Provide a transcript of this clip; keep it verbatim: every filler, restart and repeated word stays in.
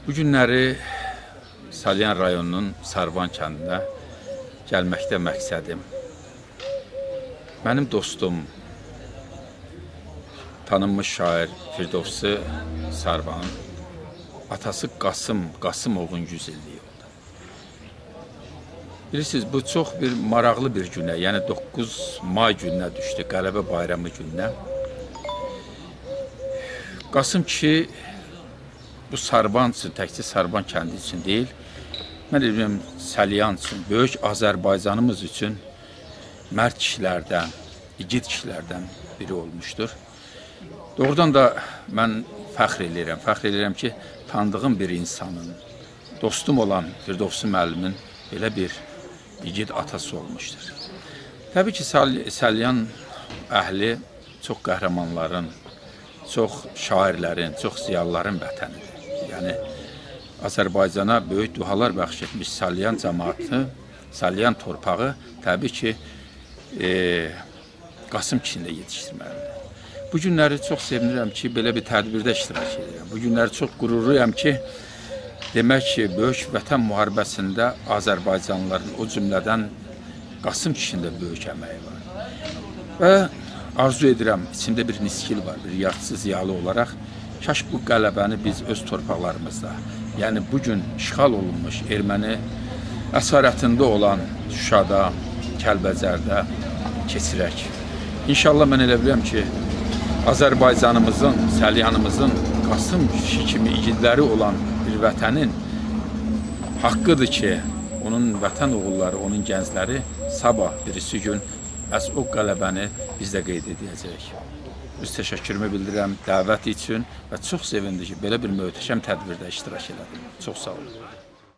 Bu günləri Salyan rayonunun Sarvan kəndinə gəlməkdə məqsədim mənim dostum, tanınmış şair Firdovsi Sarvanın atası Qasım Qasımovun yüz illiyi oldu. Bilirsiniz, bu çox bir maraqlı bir günə, yəni doqquz may gününə düşdü, Qələbə bayramı gününə. Qasım kişi bu Sarvan üçün, təkcə Sarvan kəndi üçün deyil, mən deyirəm, Salyan üçün, böyük Azərbaycanımız üçün mərd kişilərdən, igid kişilərdən biri olmuşdur. Doğrudan da mən fəxr edirəm, fəxr edirəm ki, tanıdığım bir insanın, dostum olan Firdovsi müəllimin belə bir igid atası olmuşdur. Təbii ki, Salyan əhli çox qəhrəmanların, çox şairlərin, çox ziyalıların vətənidir. Yəni, Azərbaycana böyük duhalar bəxş etmiş Salyan cəmaatı, Salyan torpağı təbii ki, e, Qasım kişində yetişdirməlidir. Bu günləri çox sevinirəm ki, belə bir tədbirdə iştirak edirəm. Bu günləri çox qürurluyam ki, demək ki, böyük vətən müharibəsində Azərbaycanlıların, o cümlədən Qasım kişində böyük əməyi var. Və arzu edirəm, içində bir niskil var, bir yadsı ziyalı olaraq, kaş bu qələbəni biz öz torpaqlarımızda, yəni bugün işğal olunmuş erməni əsarətində olan Şuşada, Kəlbəcərdə keçirək. İnşallah mən elə bilirəm ki, Azərbaycanımızın, Salyanımızın Qasım kişi kimi igidləri olan bir vətənin haqqıdır ki, onun vətən oğulları, onun gəncləri sabah birisi gün əs o qələbəni biz də qeyd edəcəyik. Biz təşəkkürümü bildirirəm dəvət üçün və çox sevindim ki, belə bir möhtəşəm tədbirdə iştirak elədim. Çox sağ olun.